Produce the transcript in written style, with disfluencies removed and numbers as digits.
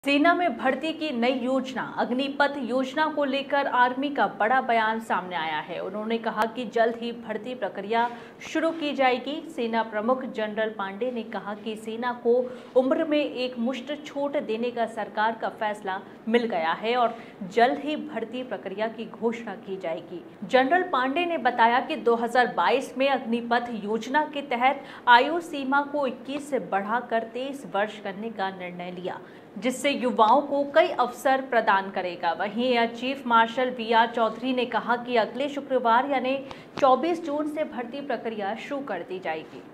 सेना में भर्ती की नई योजना अग्निपथ योजना को लेकर आर्मी का बड़ा बयान सामने आया है। उन्होंने कहा कि जल्द ही भर्ती प्रक्रिया शुरू की जाएगी। सेना प्रमुख जनरल पांडे ने कहा कि सेना को उम्र में एक मुश्त छूट देने का सरकार का फैसला मिल गया है और जल्द ही भर्ती प्रक्रिया की घोषणा की जाएगी। जनरल पांडे ने बताया कि 2022 में अग्निपथ योजना के तहत आयु सीमा को 21 से बढ़ाकर 23 वर्ष करने का निर्णय लिया, जिससे युवाओं को कई अवसर प्रदान करेगा। वहीं air chief marshal V R. Chaudhary ने कहा कि अगले शुक्रवार यानी 24 जून से भर्ती प्रक्रिया शुरू कर दी जाएगी।